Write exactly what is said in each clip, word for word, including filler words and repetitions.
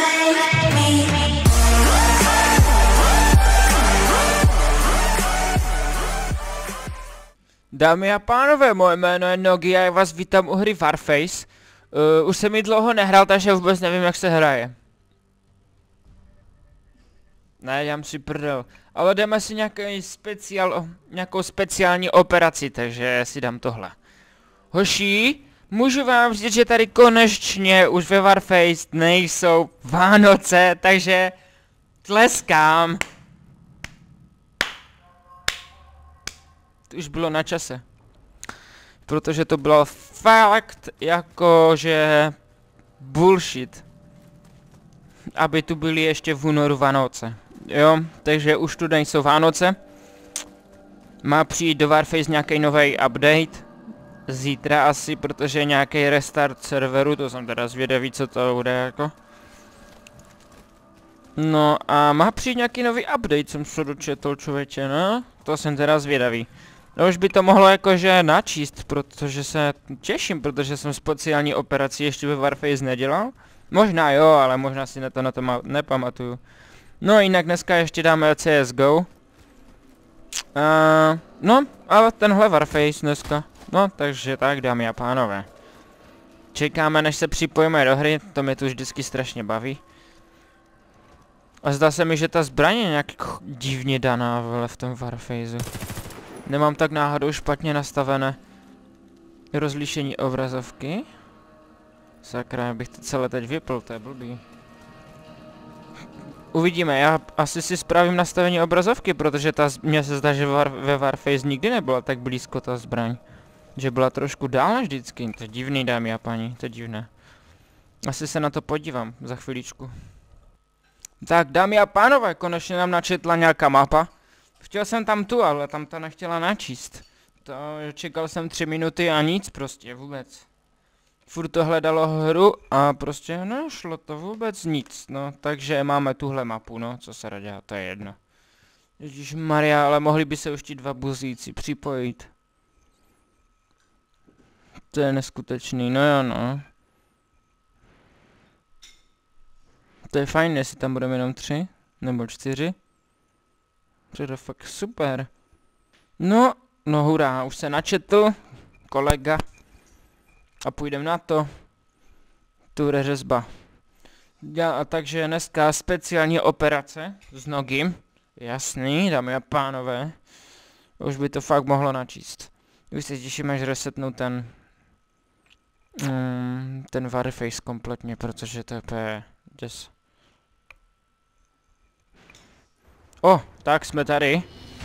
Dámy a pánové, moje jméno je Nogi a já vás vítám u hry Warface. Uh, už jsem ji dlouho nehrál, takže vůbec nevím, jak se hraje. Ne, dělám si prdel. Ale jdeme si nějaký speciál, nějakou speciální operaci, takže si dám tohle. Hoši, můžu vám říct, že tady konečně už ve Warface nejsou Vánoce, takže tleskám. To už bylo na čase. Protože to bylo fakt jakože bullshit. Aby tu byly ještě v únoru Vánoce. Jo, takže už tu nejsou Vánoce. Má přijít do Warface nějaký nový update. Zítra asi, protože nějaký restart serveru, to jsem teda zvědavý, co to bude jako. No a má přijít nějaký nový update, jsem se dočetl, člověče, no. To jsem teda zvědavý. No už by to mohlo jakože načíst, protože se těším, protože jsem speciální operaci ještě ve Warface nedělal. Možná jo, ale možná si na to, na to nepamatuju. No jinak dneska ještě dáme C S G O. Uh, no, ale tenhle Warface dneska. No, takže tak, dámy a pánové. Čekáme, než se připojíme do hry, to mě tu vždycky strašně baví. A zdá se mi, že ta zbraň je nějak divně daná vole, v tom Warfaceu. Nemám tak náhodou špatně nastavené rozlišení obrazovky. Sakra, bych to celé teď vypl, to je blbý. Uvidíme, já asi si spravím nastavení obrazovky, protože ta, mně se zdá, že var, ve Warface nikdy nebyla tak blízko ta zbraň. Že byla trošku dál než vždycky, to je divný, dámy a paní, to je divné. Asi se na to podívám za chviličku. Tak, dámy a pánové, konečně nám načetla nějaká mapa. Chtěl jsem tam tu, ale tam ta nechtěla načíst. To čekal jsem tři minuty a nic prostě, vůbec. Furt to hledalo hru a prostě nešlo to vůbec nic, no. Takže máme tuhle mapu, no, co se dá dělat, to je jedno. Ježišmarja, ale mohli by se už ti dva buzíci připojit. To je neskutečný, no jo, no. To je fajn, jestli tam budeme jenom tři, nebo čtyři. To je fakt super. No, no hurá, už se načetl kolega. A půjdeme na to. Tu bude řezba. Ja, a takže dneska speciální operace s Nogim. Jasný, dámy a pánové. Už by to fakt mohlo načíst. Už se těším, až resetnu ten... Mm, ten Warface kompletně, protože to je p... Yes. O, tak jsme tady.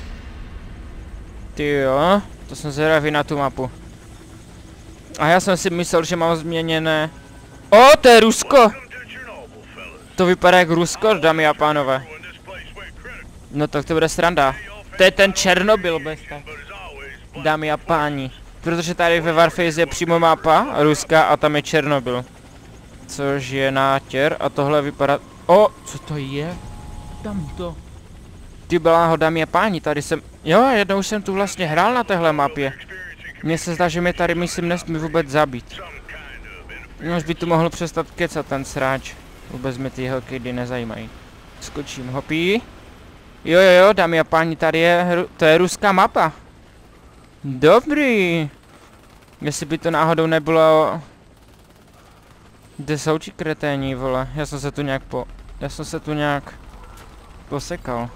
Ty jo, to jsem zvědavý na tu mapu. A já jsem si myslel, že mám změněné... O, to je Rusko! To vypadá jak Rusko, dámy a pánové. No tak to bude sranda. To je ten Černobyl, bez tak. Dámy a páni. Protože tady ve Warface je přímo mapa Ruska a tam je Černobyl. Což je nátěr a tohle vypadá... O, co to je? Tam to. Ty bláho, dámy a páni, tady jsem... Jo, jednou jsem tu vlastně hrál na téhle mapě. Mně se zdá, že mě tady myslím nesmí vůbec zabít. No, už by tu mohl přestat kecat ten sráč. Vůbec mě ty jeho kedy nezajímají. Skočím, hopí. Jo, jo, jo, dámy a páni, tady je... To je ruská mapa. Dobrý. Jestli by to náhodou nebylo... Kde jsou ti kreténi, vole? Já jsem se tu nějak po... Já jsem se tu nějak... Posekal.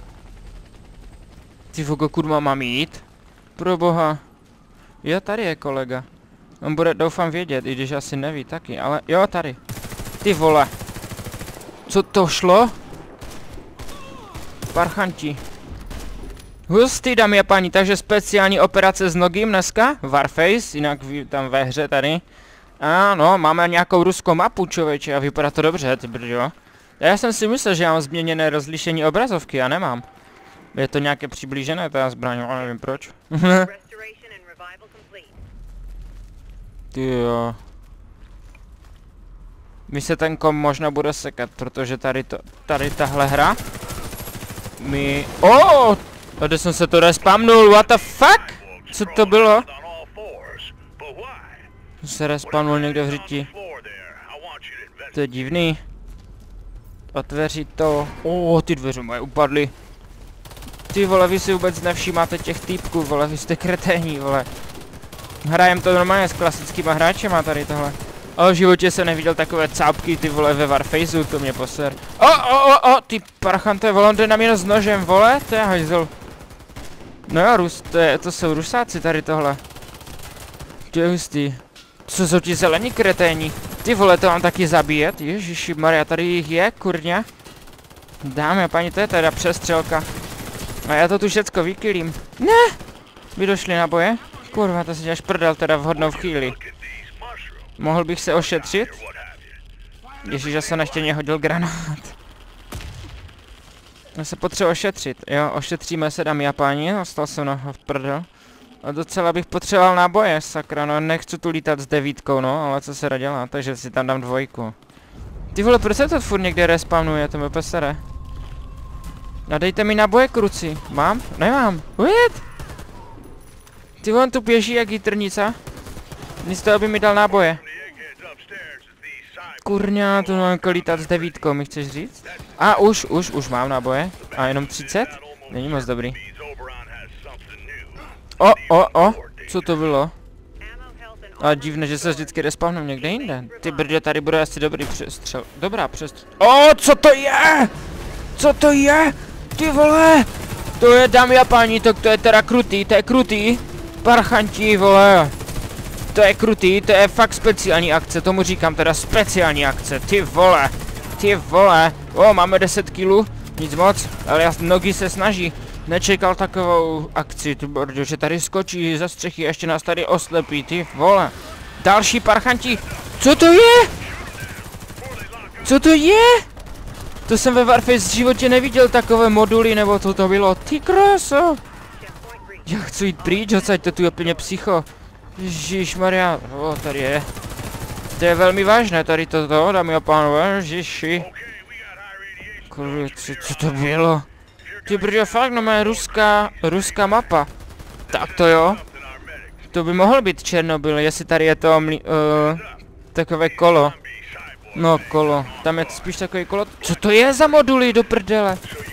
Ty vogo, kurma mám jít? Pro boha. Jo, tady je kolega. On bude, doufám, vědět, i když asi neví taky, ale jo, tady. Ty vole. Co to šlo? Parchanti. Hustý, dámy a páni, takže speciální operace s Nogim dneska. Warface, jinak tam ve hře tady. Ano, máme nějakou ruskou mapu, člověče, a vypadá to dobře, ty brďo. Já jsem si myslel, že já mám změněné rozlišení obrazovky, já nemám. Je to nějaké přiblížené, ta zbraň, ale nevím proč. Ty jo. Mi se ten kom možná bude sekat, protože tady to, tady tahle hra mi... Oh! Tady jsem se to respamnul, what the fuck? Co to bylo? Se respamnul někde v řiti. To je divný. Otevři to. O, ty dveře moje upadly. Ty vole, vy si vůbec nevšímáte těch týpků, vole, vy jste kreténi, vole. Hrajem to normálně s klasickýma hráčema tady tohle. Ale v životě jsem neviděl takové cápky, ty vole, ve Warfaceu, to mě poser. O, o, o, o, ty parchante, vole, on jde na mě s nožem, vole, to je hajzl. No jo, Rus, to, je, to jsou Rusáci tady tohle. To je hustý. Co jsou ti zelení kreténi? Ty vole, to mám taky zabíjet, ježišimarja, tady jich je, kurňa. Dámy a paní, to je teda přestřelka. A já to tu všecko vykylím. Ne! Vy došli na boje? Kurva, to si děláš prdel teda vhodnou chvíli. Mohl bych se ošetřit? Ježíš, já jsem ještě hodil granát. Já se potřebuji ošetřit, jo, ošetříme se, dámy a páni, ostal jsem na v prdel. A docela bych potřeboval náboje, sakra, no nechci tu lítat s devítkou, no, ale co se dá dělat, takže si tam dám dvojku. Ty vole, proč se to furt někde respawnuje, to mi pesere. A dejte mi náboje, kruci. Mám? Nemám. Ujet! Ty on tu běží jak jitrnica. Místo toho, aby mi dal náboje. Kurňa, tu mám lítat s devítkou, mi chceš říct? A už, už, už mám náboje. A jenom třicet? Není moc dobrý. O, o, o, co to bylo? A divné, že se vždycky respawnu někde jinde. Ty brdě, tady bude asi dobrý přestřel. Dobrá přestřel. O, co to je? Co to je? Ty vole! To je, dámy a páni, to, to je teda krutý, to je krutý. Parchanti, vole. To je krutý, to je fakt speciální akce, tomu říkám teda speciální akce, ty vole. Ty vole. O, máme deset kilů, nic moc, ale já nogy se snaží. Nečekal takovou akci, ty bordo, že tady skočí ze střechy, ještě nás tady oslepí, ty vole. Další parchanti. Co to je? Co to je? To jsem ve Warface v životě neviděl takové moduly, nebo co to bylo, ty kráso. Já chci jít pryč, odsaď to tu je úplně psycho. Ježišmarja, o, tady je. To je velmi vážné, tady toto, dámy a pánové, ježiši. Kurva, co, co to bylo? Ty brďo, fakt, no má ruská, ruská mapa. Tak to jo. To by mohl být Černobyl, jestli tady je to mli, uh, takové kolo. No, kolo. Tam je spíš takový kolo. Co to je za moduly do prdele?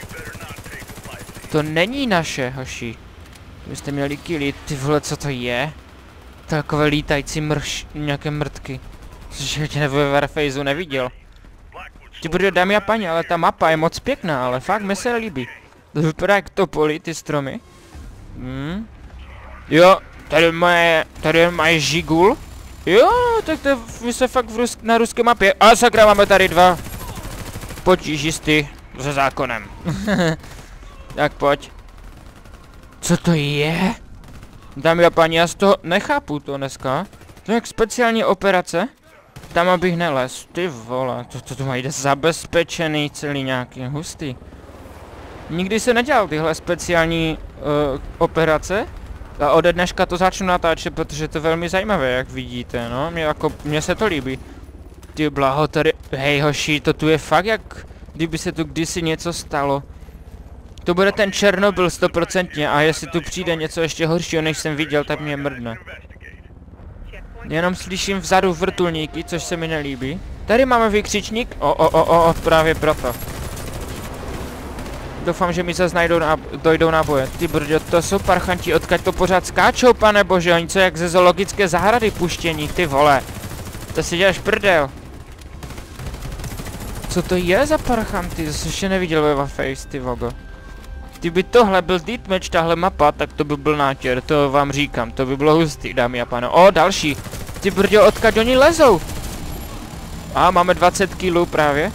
To není naše, hoši. Vy jste měli killy, ty vole, co to je? Takové lítající mrš, nějaké mrtky. Což ještě nebo ve Warfaceu neviděl. Ty bude, dámy a paní, ale ta mapa je moc pěkná, ale fakt mi se líbí. To vypadá jak topoly, ty stromy. Hmm. Jo, tady moje, tady mají žigul. Jo, tak to je se fakt v Rus na ruské mapě. A sakra, máme tady dva potížisty se zákonem. Tak pojď. Co to je? Dámy a paní, já z toho nechápu to dneska. To je jak speciální operace. Tam abych nelez. Ty vole, to, to, to mají zabezpečený celý nějaký hustý. Nikdy se nedělal tyhle speciální uh, operace. A ode dneška to začnu natáčet, protože to je velmi zajímavé, jak vidíte, no. Mě, jako, mně se to líbí. Ty blaho, tady, hej hoši, to tu je fakt jak, kdyby se tu kdysi něco stalo. To bude ten Černobyl stoprocentně a jestli tu přijde něco ještě horšího, než jsem viděl, tak mě mrdne. Jenom slyším vzadu vrtulníky, což se mi nelíbí. Tady máme vykřičník, o, o, o, o, o, právě proto. Doufám, že mi zase najdou na, dojdou na boje. Ty brďo, to jsou parchanti, odkud to pořád skáčou, pane bože, oni co jak ze zoologické zahrady puštění, ty vole. To si děláš prdel. Co to je za parchanty, to jsem ještě neviděl ve Warface, ty vogo. Kdyby tohle byl deathmatch, tahle mapa, tak to by byl nátěr, to vám říkám, to by bylo hustý, dámy a pánové. O, další. Ty brďo, odkud oni lezou? A máme dvacet kilů právě.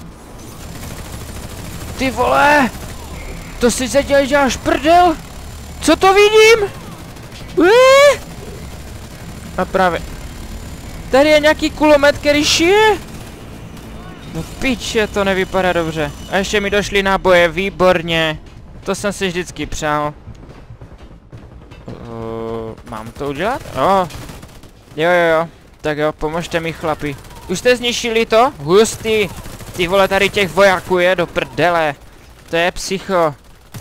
Ty vole! To si se dělej, děláš prdel? Co to vidím? Uee! A právě. Tady je nějaký kulomet, který šije? No piče, to nevypadá dobře. A ještě mi došly náboje, výborně. To jsem si vždycky přál. Uh, mám to udělat? Oh. Jo, jo, jo. Tak jo, pomožte mi chlapi. Už jste zničili to? Hustý. Ty vole, tady těch vojáků je do prdele. To je psycho.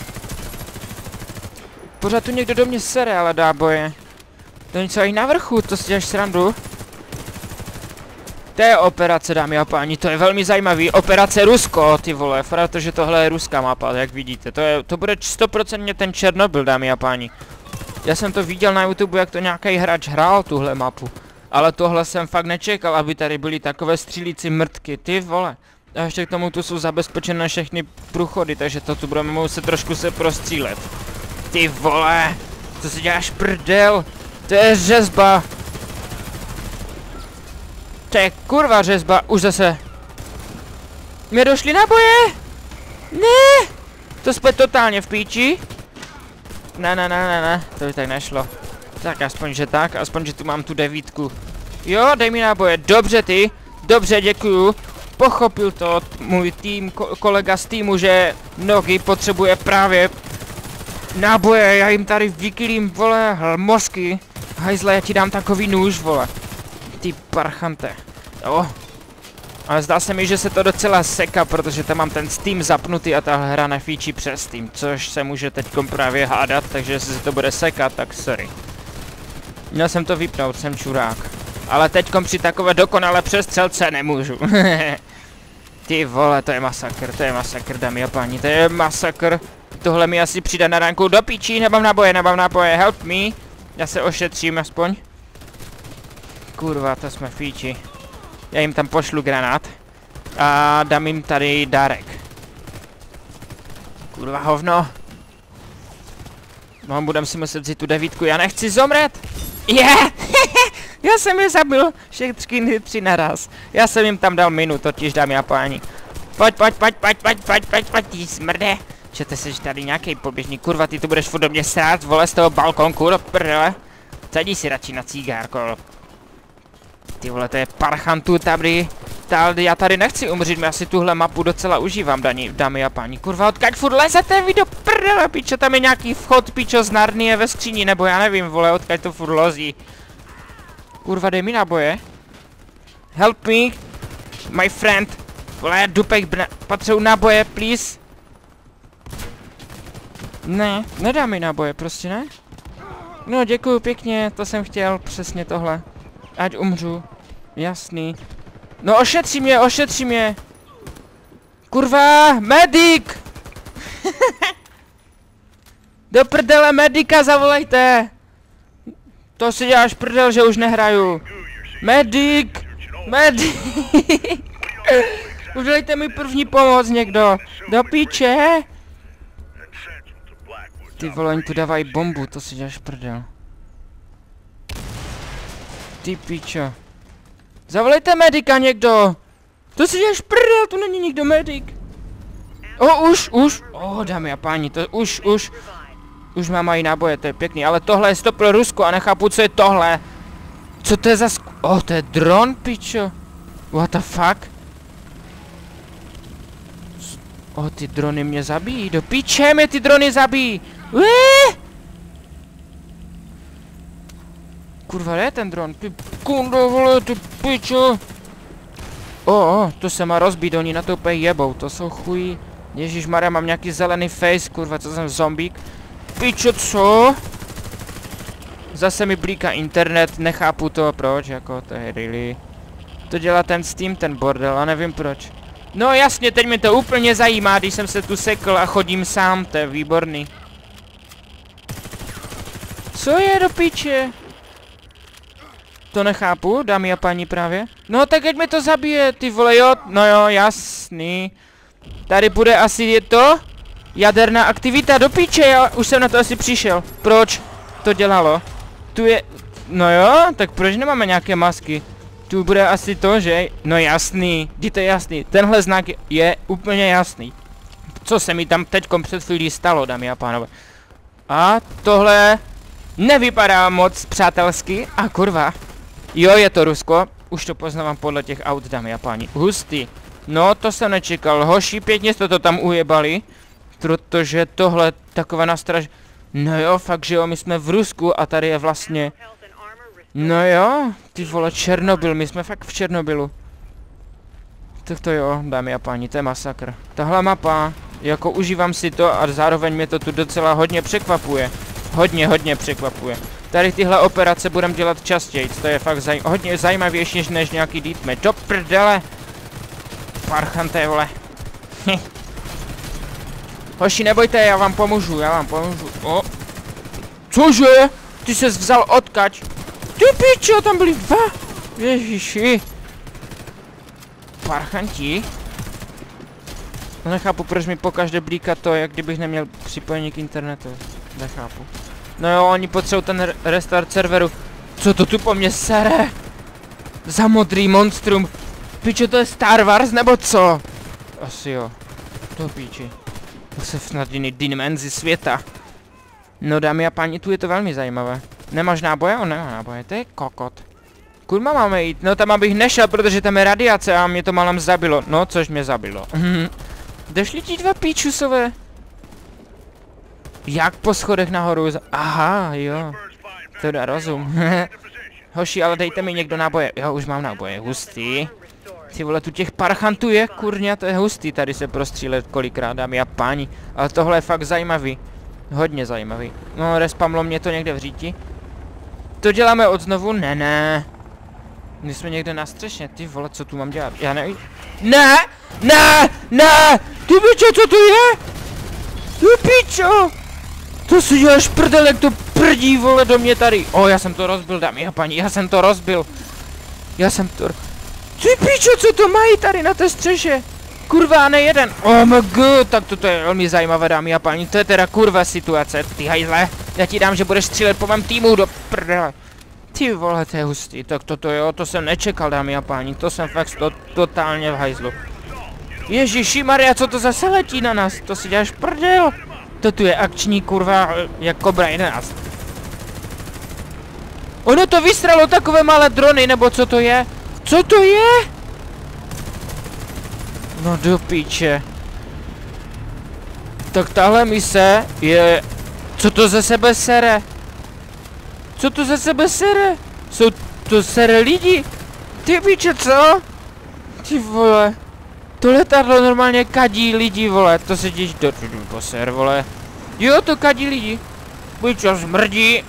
Pořád tu někdo do mě sere, ale dá boje. To je něco i na vrchu, to si děláš srandu. To je operace, dámy a páni, to je velmi zajímavý. Operace Rusko, ty vole, protože tohle je ruská mapa, jak vidíte. To, je, to bude sto procent ten Černobyl, dámy a páni. Já jsem to viděl na YouTube, jak to nějaký hráč hrál, tuhle mapu. Ale tohle jsem fakt nečekal, aby tady byly takové střílící mrtky, ty vole. A ještě k tomu tu jsou zabezpečené všechny průchody, takže to tu budeme muset trošku se prostřílet. Ty vole, co si děláš prdel? To je řezba. To je kurva řezba, už zase. Mě došly náboje? Ne, to jsme totálně v píči. Ne, ne, ne, ne, ne, to by tak nešlo. Tak aspoň, že tak, aspoň, že tu mám tu devítku. Jo, dej mi náboje, dobře ty, dobře, děkuju. Pochopil to můj tým, ko kolega z týmu, že Nogi potřebuje právě náboje, já jim tady vykylím, vole, mozky. Hajzle, já ti dám takový nůž, vole. Ty parchante. Jo. Ale zdá se mi, že se to docela seka, protože tam mám ten Steam zapnutý a ta hra nefíčí přes Steam, což se může teďkom právě hádat, takže jestli se to bude sekat, tak sorry. Měl jsem to vypnout, jsem čurák. Ale teďkom při takové dokonale přestřelce nemůžu. Ty vole, to je masakr, to je masakr, dámy a páni, to je masakr. Tohle mi asi přijde na ránku do píčí, nemám náboje, nemám náboje, help me. Já se ošetřím aspoň. Kurva, to jsme fíči. Já jim tam pošlu granát. A dám jim tady dárek. Kurva hovno. No, budem si muset vzít tu devítku, já nechci zomřet. Je! Yeah. Já jsem je zabil, všechny tři naraz. Já jsem jim tam dal minu, totiž, dámy a páni. Pojď, pojď, pojď, pojď, pojď, pojď, pojď, pojď, ty smrde. Čete se, že tady nějaký poběžník, kurva, ty tu budeš furt do mě srát, vole, z toho balkonku, do prdele. Sadí si radši na cigárko. Ty vole, to je parchantů tady. Tady, já tady nechci umřít, já si tuhle mapu docela užívám, daní, dámy a páni. Kurva, odkaď furt lezete vy do prdele, pičo, tam je nějaký vchod, pičo, z Narnie ve skříni, nebo já nevím, vole, odkaď to furt lozí. Kurva, dej mi náboje. Help me, my friend. Vole, dupek, potřebuji náboje, please. Ne, nedá mi náboje, prostě ne. No, děkuju pěkně, to jsem chtěl, přesně tohle. Ať umřu, jasný. No, ošetři mě, ošetři mě. Kurva, medic! Do prdele medika zavolejte. To si děláš prdel, že už nehraju. Medic! Medic! Udělejte mi první pomoc někdo. Do píče! Ty vole, oni tu dávají bombu, to si děláš prdel. Ty píčo. Zavolejte medika někdo! To si děláš prdel, tu není nikdo medic. O, oh, už, už. O, oh, dámy a páni, to už, už. Už mám mají náboje, to je pěkný, ale tohle je stop pro Rusko a nechápu, co je tohle. Co to je za sk... Oh, to je dron, pičo. What the fuck? Oh, ty drony mě zabijí, do piče mě ty drony zabijí. Uee! Kurva, je ten dron, ty kundo, vole, ty pičo. O, oh, to se má rozbít, oni na to úplně jebou, to jsou chují. Ježišmarja, mám nějaký zelený face, kurva, co jsem zombík. Pičo, co? Zase mi blíká internet, nechápu to, proč, jako, to je really. To dělá ten Steam, ten bordel, a nevím proč. No jasně, teď mě to úplně zajímá, když jsem se tu sekl a chodím sám, to je výborný. Co je do píče? To nechápu, dámy a páni právě. No tak ať mi to zabije, ty vole, jo, no jo, jasný. Tady bude asi je to? Jaderná aktivita, do píče, já už jsem na to asi přišel. Proč to dělalo? Tu je, no jo, tak proč nemáme nějaké masky? Tu bude asi to, že? No jasný, kdy to je jasný, tenhle znak je úplně jasný. Co se mi tam teďkom před chvílí stalo, dámy a pánové. A tohle nevypadá moc přátelsky, a kurva. Jo, je to Rusko, už to poznávám podle těch aut, dámy a páni. Hustý. No, to jsem nečekal, hoši, pěkně jste to tam ujebali. Protože tohle taková nastraž... No jo, fakt, že jo, my jsme v Rusku a tady je vlastně... No jo, ty vole, Černobyl, my jsme fakt v Černobylu. Tak to jo, dámy a páni, to je masakr. Tahle mapa, jako užívám si to a zároveň mě to tu docela hodně překvapuje. Hodně, hodně překvapuje. Tady tyhle operace budeme dělat častěji, to je fakt zaj hodně zajímavější než nějaký deathmatch. Do prdele! Parchanté, vole. Hoši, nebojte, já vám pomůžu, já vám pomůžu. O. Cože? Ty ses vzal odkač. Ty pičo, tam byli dva. Ježiši. Parchanti. No nechápu, proč mi pokaždé blíká to, jak kdybych neměl připojení k internetu. Nechápu. No jo, oni potřebují ten re restart serveru. Co to tu po mně sere? Za modrý monstrum. Pičo, to je Star Wars nebo co? Asi jo. To píči. To se snad jiný dimenzi světa. No dámy a páni, tu je to velmi zajímavé. Nemáš náboje? On nemá náboje, to je kokot. Kurma máme jít? No tam abych nešel, protože tam je radiace a mě to malem zabilo. No, což mě zabilo. Došli ti dva píčusové? Jak po schodech nahoru? Aha, jo. To dá rozum. Hoši, ale dejte mi někdo náboje. Jo, už mám náboje, hustý. Ty vole, tu těch parchantů je, kurňa, to je hustý tady se prostřílet kolikrát, dámy a páni. Ale tohle je fakt zajímavý. Hodně zajímavý. No, respamlo mě to někde v říti. To děláme od znovu? Ne, ne. My jsme někde na střešně, ty vole, co tu mám dělat? Já nevím. Ne! Ne! Ne! Ty pičo, co to je? Ty pičo! To si děláš prdel, jak to prdí, vole, do mě tady. O, já jsem to rozbil, dámy a paní, já jsem to rozbil. Já jsem to... Ty pičo, co to mají tady na té střeše? Kurva, ne jeden. Oh my god, tak toto je velmi zajímavé, dámy a paní. To je teda kurva situace, ty hajzle. Já ti dám, že budeš střílet po mém týmu do prdele. Ty vole, to je hustý, tak toto jo, to jsem nečekal, dámy a páni, to jsem fakt to, totálně v hajzlu. Ježiši Maria, co to zase letí na nás, to si děláš prdel. To tu je akční kurva, jak Cobra jedenáct. Ono to vystřelilo takové malé drony, nebo co to je? Co to je? No do píče. Tak tahle mise je... Co to ze sebe sere? Co to ze sebe sere? Jsou to sere lidi? Ty píče, co? Ty vole. To letadlo normálně kadí lidi, vole. To se těž do... poser, vole. Jo, to kadí lidi. Píčo, smrdí.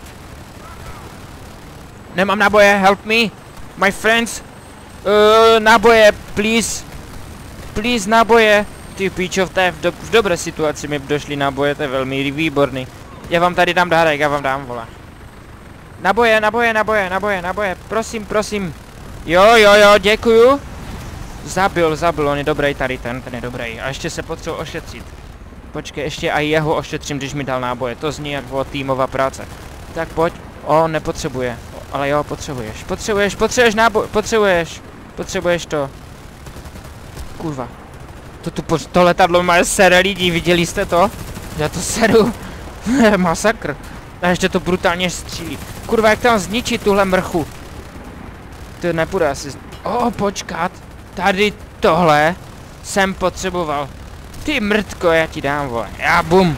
Nemám náboje, help me. My friends. Uh, náboje, please. Please, náboje. Ty píčo, v té v, do, v dobré situaci mi došly náboje, to je velmi výborný. Já vám tady dám dárek, já vám dám, vole. Naboje, naboje, naboje, naboje, naboje, prosím, prosím. Jo, jo, jo, děkuju. Zabil, zabil, on je dobrý tady ten, ten je dobrý. A ještě se potřebuji ošetřit. Počkej, ještě i jeho ošetřím, když mi dal náboje. To zní jak bylo týmová práce. Tak pojď. O, nepotřebuje. O, ale jo, potřebuješ. Potřebuješ, potřebuješ náboj, potřebuješ. Potřebuješ to. Kurva. To tu, to letadlo má sere lidí, viděli jste to? Já to seru. Masakr. A ještě to brutálně střílí. Kurva, jak tam zničit tuhle mrchu? To nepůjde asi... O, počkat. Tady tohle jsem potřeboval. Ty mrtko, já ti dám, vole. Já bum.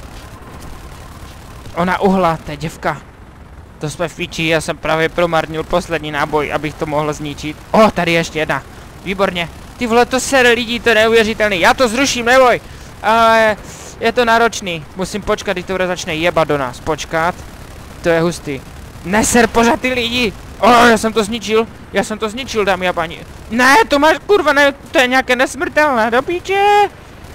Ona uhla, ta děvka. To jsme v píči, já jsem právě promarnil poslední náboj, abych to mohl zničit. O, tady ještě jedna. Výborně. Ty vole, to sere lidí, to je neuvěřitelný. Já to zruším, neboj. Ale je to náročný. Musím počkat, když to bude začne jebat do nás. Počkat. To je hustý. Neser pořád ty lidi. O, já jsem to zničil. Já jsem to zničil, dámy a paní. Ne, to máš, kurva, ne, to je nějaké nesmrtelné, do píče.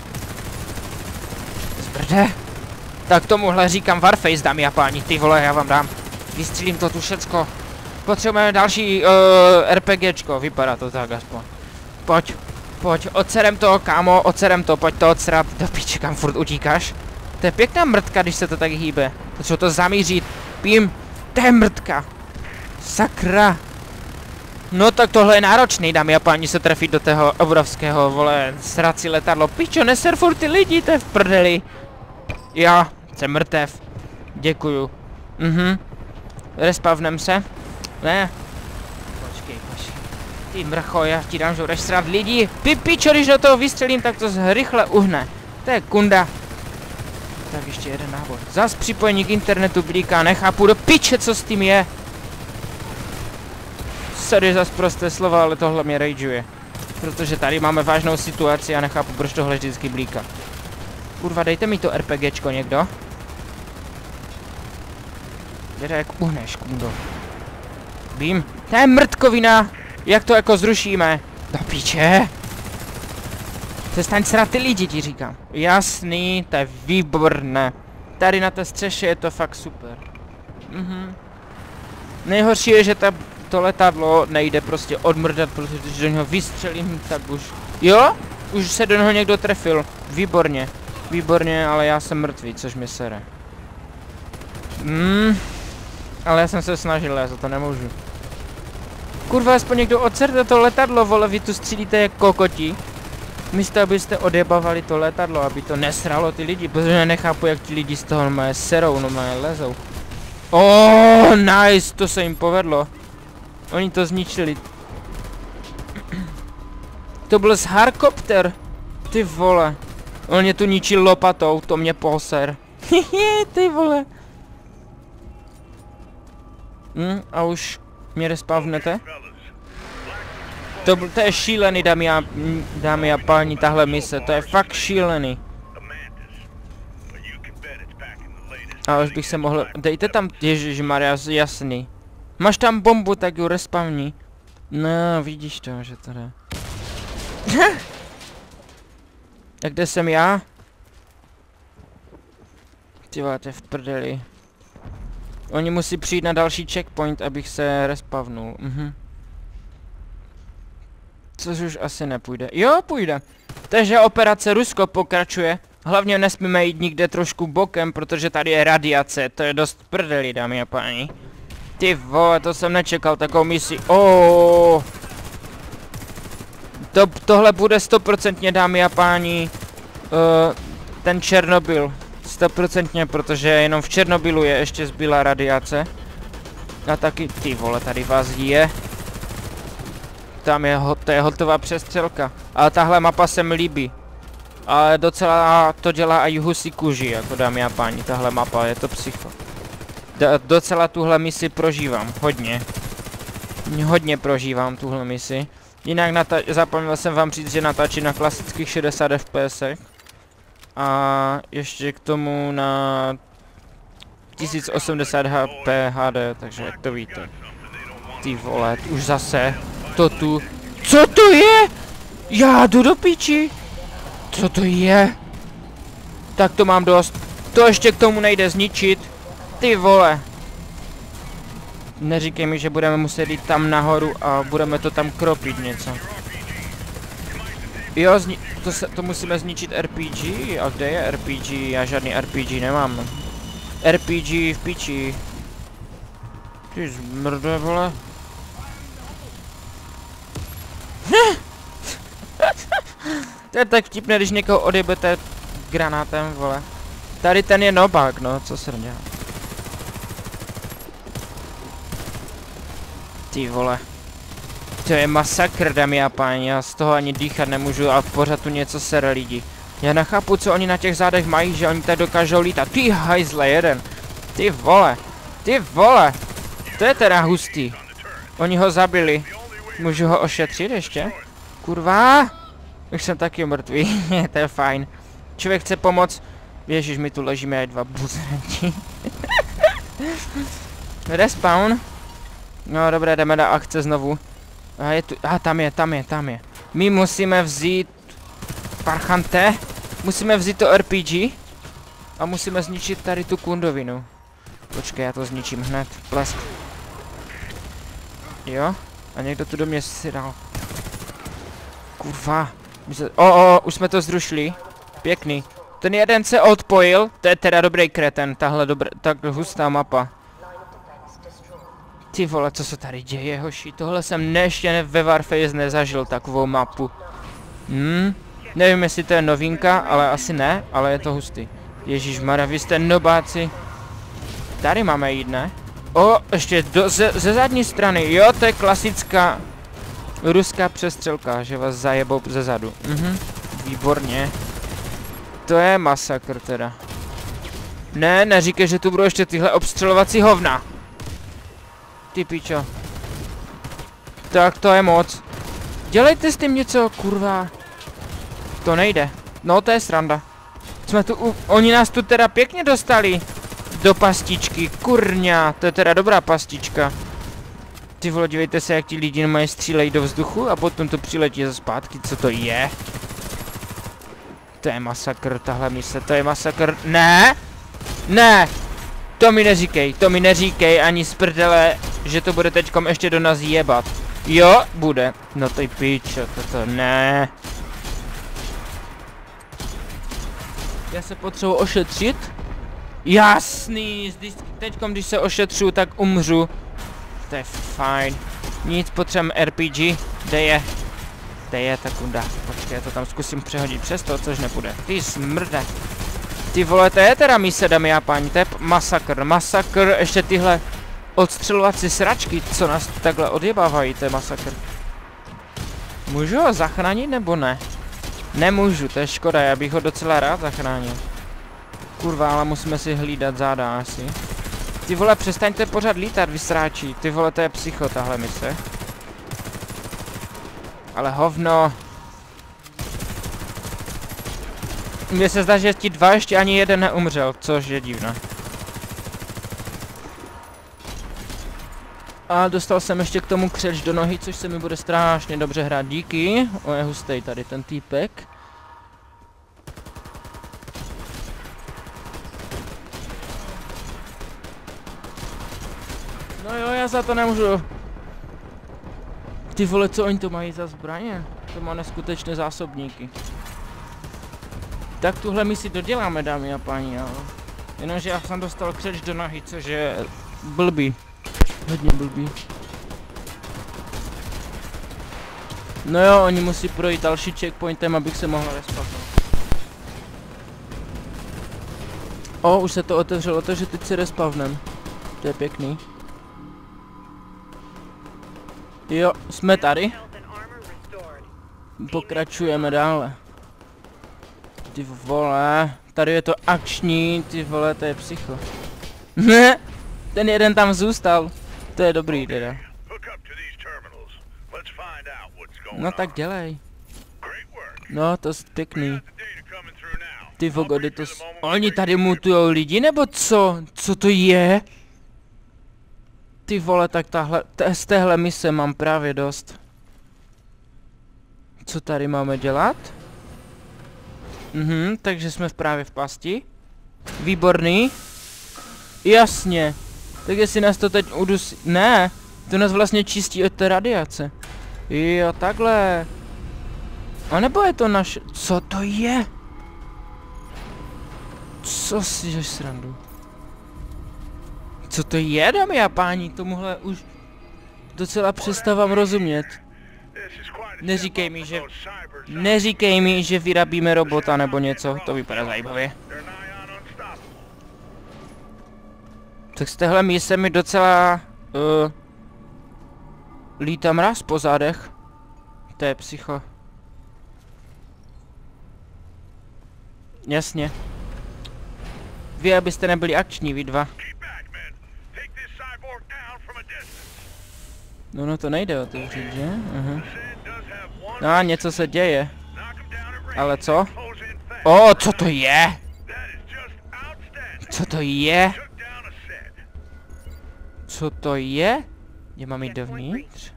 Zbrde. Tak tomuhle říkám Warface, dámy a páni. Ty vole, já vám dám. Vystřílím to tu všecko. Potřebujeme další uh, RPGčko, vypadá to tak aspoň. Pojď, pojď, odserem to, kámo, odserem to, pojď to odsrat. Do píče, kam furt utíkáš? To je pěkná mrtka, když se to tak hýbe. Potřebuji to zamířit. Pím, to je mrtka. Sakra. No tak tohle je náročný, dámy a páni, se trefit do toho obrovského, vole, srací letadlo. Pičo, neser furt ty lidi, to je v prdeli. Jo, jsem mrtev. Děkuju. Mhm. Respavnem se. Ne. Počkej, počkej. Ty mrcho, já ti dám, že budeš srát lidi. Pi, pičo, když do toho vystřelím, tak to rychle uhne. To je kunda. Tak ještě jeden náboj. Zas připojení k internetu blíká, nechápu do piče, co s tím je. Sorry zas prosté slova, ale tohle mě rageuje. Protože tady máme vážnou situaci a nechápu, proč tohle vždycky blíká. Kurva, dejte mi to RPGčko někdo. Kde jak uhneš, kundo. Vím. To je mrtkovina. Jak to jako zrušíme? Do piče. Přestaň srát ty lidi, ti říkám. Jasný, to je výborné. Tady na té střeše je to fakt super. Mhm. Nejhorší je, že ta, to letadlo nejde prostě odmrdat, protože když do něho vystřelím, tak už... Jo? Už se do něho někdo trefil. Výborně. Výborně, ale já jsem mrtvý, což mi sere. Hmm. Ale já jsem se snažil, já za to nemůžu. Kurva, aspoň někdo odcerte to letadlo, vole, vy tu střílíte jak kokoti. Místo, abyste odjebavali to letadlo, aby to nesralo ty lidi, protože nechápu, jak ti lidi z toho mé serou, no mé lezou. Oh, nice, to se jim povedlo. Oni to zničili. To byl z Harkopter. Ty vole. On mě tu ničil lopatou, to mě poser. Ty vole. Hm, a už mě respavnete? To, to je šílený, dámy a, dámy a páni, tahle mise, to je fakt šílený. A už bych se mohl, dejte tam, ježišmarja, jasný. Máš tam bombu, tak ju respavni. No, vidíš to, že to jde. Tak kde jsem já? Ty vole, to je v prdeli. Oni musí přijít na další checkpoint, abych se respavnul. Mhm. Což už asi nepůjde. Jo, půjde. Takže operace Rusko pokračuje. Hlavně nesmíme jít nikde trošku bokem, protože tady je radiace. To je dost prdeli, dámy a páni. Ty vole, to jsem nečekal, takovou misi. Oh. To, tohle bude stoprocentně, dámy a páni, uh, ten Černobyl. Stoprocentně, protože jenom v Černobylu je ještě zbylá radiace. A taky, ty vole, tady vás je. Tam je, to je hotová přestřelka. Ale tahle mapa se mi líbí. Ale docela to dělá i husí kůži, jako dámy a páni, tahle mapa, je to psycho. D docela tuhle misi prožívám, hodně. Hodně prožívám tuhle misi. Jinak zapomněl jsem vám říct, že natáčí na klasických šedesát F P S. A ještě k tomu na tisíc osmdesát H P H D, takže jak to víte. Ty vole, už zase. To tu. Co to je? Já jdu do piči. Co to je? Tak to mám dost. To ještě k tomu nejde zničit. Ty vole. Neříkej mi, že budeme muset jít tam nahoru a budeme to tam kropit něco. Jo, to, se, to musíme zničit R P G. A kde je R P G? Já žádný R P G nemám. R P G v piči. Ty zmrde, vole. To je tak vtipné, když někoho odjebete granátem, vole. Tady ten je nobák, no, co se dělá. Ty vole. To je masakr, dámy a páni, já z toho ani dýchat nemůžu a pořád tu něco sere lidi. Já nechápu, co oni na těch zádech mají, že oni tak dokážou lítat. Ty hajzle, jeden. Ty vole. Ty vole. To je teda hustý. Oni ho zabili. Můžu ho ošetřit ještě? Kurva. Už jsem taky mrtvý, to je fajn. Člověk chce pomoct. Ježiš, my tu ležíme jak dva buzerenti. Respawn. No dobré, jdeme do akce znovu. A je tu, a tam je, tam je, tam je. My musíme vzít Parchante. Musíme vzít to R P G. A musíme zničit tady tu kundovinu. Počkej, já to zničím hned. Plesk. Jo? A někdo tu do mě si dal. Kurva. O, o, už jsme to zrušili. Pěkný. Ten jeden se odpojil. To je teda dobrý kreten. Tahle dobré, tak hustá mapa. Ty vole, co se tady děje, hoši? Tohle jsem ještě ve Warface nezažil, takovou mapu. Hmm. Nevím, jestli to je novinka, ale asi ne, ale je to hustý. Ježišmarja, vy jste nobáci. Tady máme jít, ne? O, ještě do, ze, ze zadní strany. Jo, to je klasická ruská přestřelka, že vás zajebou ze zadu. Mhm, výborně. To je masakr teda. Ne, neříkej, že tu budou ještě tyhle obstřelovací hovna. Ty pičo. Tak to je moc. Dělejte s tím něco, kurva. To nejde. No, to je sranda. Jsme tu, u, oni nás tu teda pěkně dostali. do pastičky, kurňa, to je teda dobrá pastička. Ty vole, dívejte se, jak ti lidi mají střílejí do vzduchu a potom to přiletí ze zpátky, co to je? To je masakr, tahle mise, to je masakr, ne! Ne! To mi neříkej, to mi neříkej ani z prdele, že to bude teďkom ještě do nás jebat. Jo, bude. No to je pičo, toto ne. Já se potřebuji ošetřit? Jasný, teďkom když se ošetřu, tak umřu. To je fajn. Nic, potřebujeme R P G, kde je? Kde je ta kunda? Počkej, já to tam zkusím přehodit přes to, což nepůjde. Ty smrde. Ty vole, to je teda mise, dámy a páni, to je masakr, masakr, ještě tyhle odstřelovací sračky, co nás takhle odjebávají, to je masakr. Můžu ho zachránit nebo ne? Nemůžu, to je škoda, já bych ho docela rád zachránil. Kurva, ale musíme si hlídat záda asi. Ty vole, přestaňte pořád lítat, vy sráči, ty vole, to je psycho, tahle mise. Ale hovno. Mně se zdá, že ti dva ještě ani jeden neumřel, což je divné. A dostal jsem ještě k tomu křeč do nohy, což se mi bude strašně dobře hrát, díky. O, je hustej tady ten týpek. No jo, já za to nemůžu. Ty vole, co oni to mají za zbraně? To má neskutečné zásobníky. Tak tuhle misi doděláme, dámy a páni, ale... Jenomže já jsem dostal křeč do nohy, což je blbý. Hodně blbý. No jo, oni musí projít další checkpointem, abych se mohl respatovat. O, už se to otevřelo, takže teď si respavnem. To je pěkný. Jo, jsme tady. Pokračujeme dále. Ty vole, tady je to akční, ty vole, to je psycho. Ne, ten jeden tam zůstal. To je dobrý teda. No tak dělej. No, to je pěkný. Ty vogody, to s... Oni tady mutujou lidi, nebo co? Co to je? Ty vole, tak tahle, z téhle mise mám právě dost. Co tady máme dělat? Mhm, takže jsme právě v pasti. Výborný. Jasně. Tak jestli nás to teď udusí... Ne, to nás vlastně čistí od té radiace. Jo, takhle. A nebo je to naše... Co to je? Co si děláš srandu? Co to je, dámy a páni? Tomuhle už docela přestávám rozumět. Neříkej mi, že... Neříkej mi, že vyrábíme robota nebo něco. To vypadá zajímavě. Tak z téhle mise mi docela... Uh, lítá mraz po zádech. To je psycho. Jasně. Vy, abyste nebyli akční, vy dva. No, no to nejde otevřít, že? Aha. No a něco se děje. Ale co? O, co to je? Co to je? Co to je? Je mám jít dovnitř?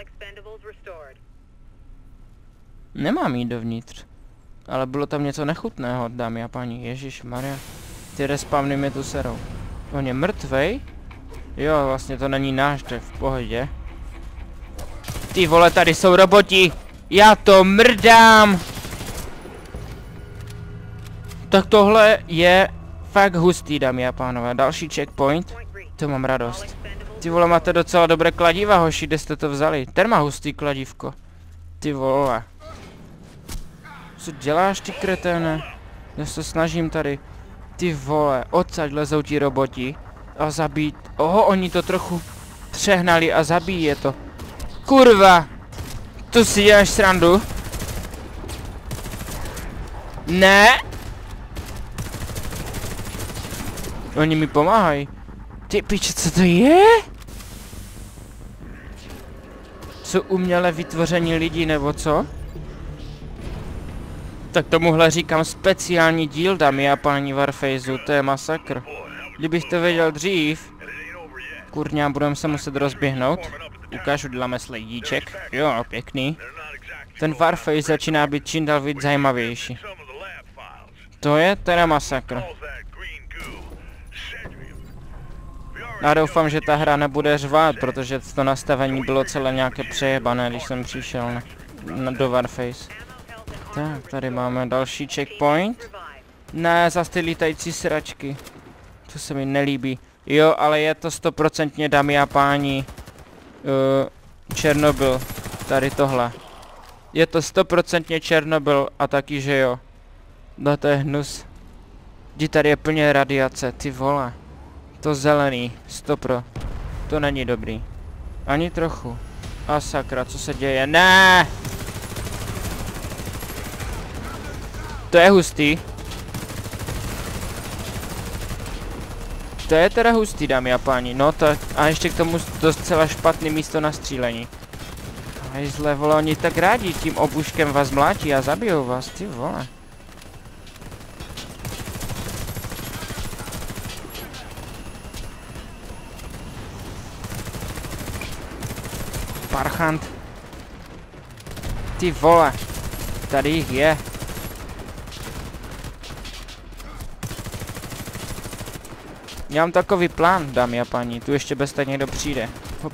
Nemám jít dovnitř. Ale bylo tam něco nechutného, dámy a páni. Ježišmarja. Ty respawny mi tu serou. On je mrtvej? Jo, vlastně to není náš, tak v pohodě. Ty vole, tady jsou roboti. Já to mrdám. Tak tohle je fakt hustý, dámy a pánové. Další checkpoint. To mám radost. Ty vole, máte docela dobré kladiva, hoši, kde jste to vzali? Ten má hustý kladívko. Ty vole. Co děláš, ty kreténe? Já se snažím tady. Ty vole, odsaď lezou ti roboti. A zabít. Oho, oni to trochu přehnali a zabíjí je to. Kurva! Tu si děláš srandu? Ne? Oni mi pomáhají. Ty piče, co to je? Jsou uměle vytvoření lidi, nebo co? Tak tomuhle říkám speciální díl, dámy a páni Warfazeu, to je masakr. Kdybych to věděl dřív, kurňa, budeme se muset rozběhnout. Ukážu dlame sledíček. Jo, pěkný. Ten Warface začíná být čím dál víc zajímavější. To je teda masakr. Já doufám, že ta hra nebude řvát, protože to nastavení bylo celé nějaké přejebané, když jsem přišel na, na, do Warface. Tak, tady máme další checkpoint. Ne, zas ty lítající sračky. To se mi nelíbí. Jo, ale je to stoprocentně, dámy a páni, uh, Černobyl. Tady tohle. Je to stoprocentně Černobyl a taky, že jo. No to je hnus. Kdy tady je plně radiace, ty vole. To zelený, stopro. To není dobrý. Ani trochu. A sakra, co se děje? Ne! To je hustý. To je teda hustý, dámy a páni. No to, a ještě k tomu docela špatný místo na střílení. Hejzle, vole, oni tak rádi tím obuškem vás mlátí a zabijou vás, ty vole. Parchant. Ty vole. Tady jich je. Já mám takový plán, dámy a paní. Tu ještě bez tak někdo přijde. Hop.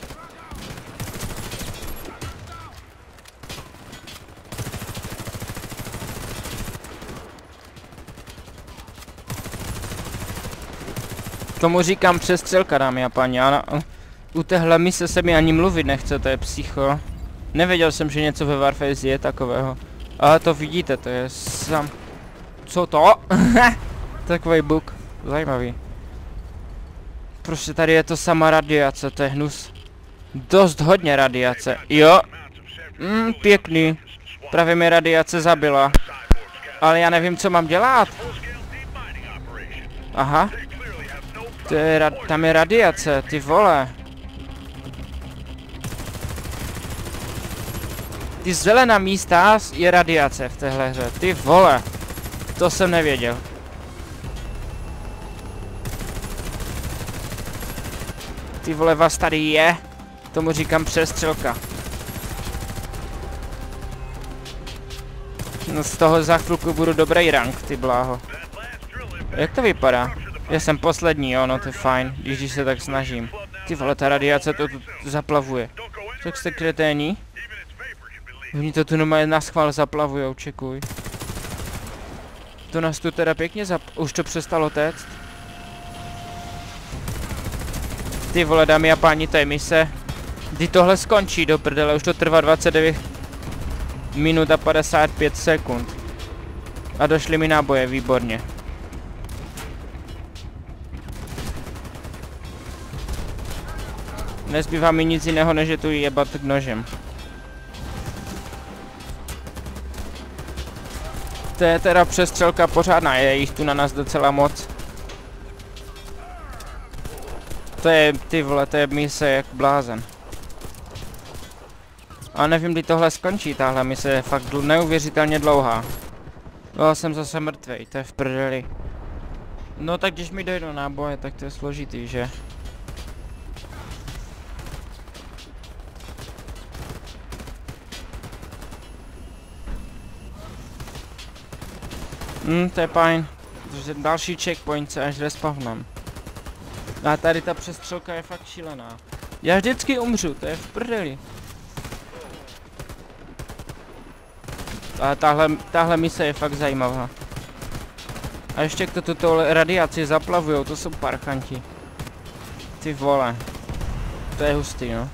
Tomu říkám přestřelka, dámy a paní. A u téhle mise se mi ani mluvit nechce, to je psycho. Nevěděl jsem, že něco ve Warface je takového. Ale to vidíte, to je sam... Co to? Takový bug. Zajímavý. Prostě tady je to sama radiace, to je hnus. Dost hodně radiace. Jo. Mm, pěkný. Právě mi radiace zabila. Ale já nevím, co mám dělat. Aha. To je tam je radiace, ty vole. Ty zelená místa je radiace v téhle hře, ty vole. To jsem nevěděl. Ty vole, vás tady je. Tomu říkám přestřelka. No z toho za chvilku budu dobrý rank, ty bláho. Jak to vypadá? Já jsem poslední, jo, no to je fajn, když, když se tak snažím. Ty vole, ta radiace to tu zaplavuje. Tak jste kreténi? Oni to tu normálně na schvál zaplavujou, čekuj. To nás tu teda pěkně zap... Už to přestalo téct. Ty vole, dámy a páni, to je mise. Kdy tohle skončí do prdele, už to trvá dvacet devět minut a padesát pět sekund. A došly mi náboje, výborně. Nezbývá mi nic jiného, než je tu jebat nožem. To je teda přestřelka pořádná, je jich tu na nás docela moc. To je, ty vole, to je mise jak blázen. A nevím, kdy tohle skončí, tahle mise je fakt neuvěřitelně dlouhá. No, jsem zase mrtvej, to je v prdeli. No tak když mi dojdou náboje, tak to je složitý, že? Hm, to je fajn. Protože další checkpoint se až respawnem. A tady ta přestřelka je fakt šílená. Já vždycky umřu, to je v prdeli. A tahle, tahle mise je fakt zajímavá. A ještě kdo tuto radiaci zaplavujou, to jsou parchanti. Ty vole. To je hustý, no.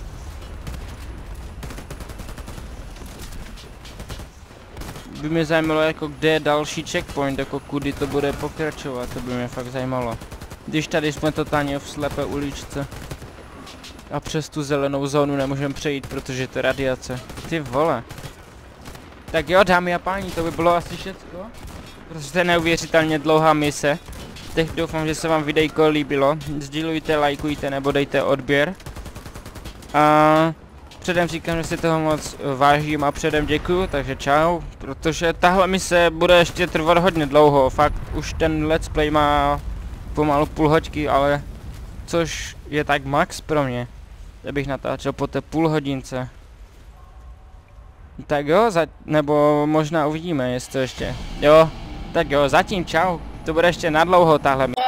By mě zajímalo, jako kde je další checkpoint, jako kudy to bude pokračovat, to by mě fakt zajímalo. Když tady jsme totálně v slepé uličce. A přes tu zelenou zónu nemůžeme přejít, protože to je radiace. Ty vole. Tak jo, dámy a páni, to by bylo asi všecko. Protože to je neuvěřitelně dlouhá mise. Teď doufám, že se vám videjko líbilo. Sdílujte, lajkujte nebo dejte odběr. A předem říkám, že si toho moc vážím a předem děkuju, takže čau. Protože tahle mise bude ještě trvat hodně dlouho. Fakt už ten let's play má pomalu půl hoďky, ale což je tak max pro mě, abych natáčel po té půl hodince. Tak jo, za, nebo možná uvidíme, jestli to ještě. Jo, tak jo, zatím čau, to bude ještě nadlouho tahle.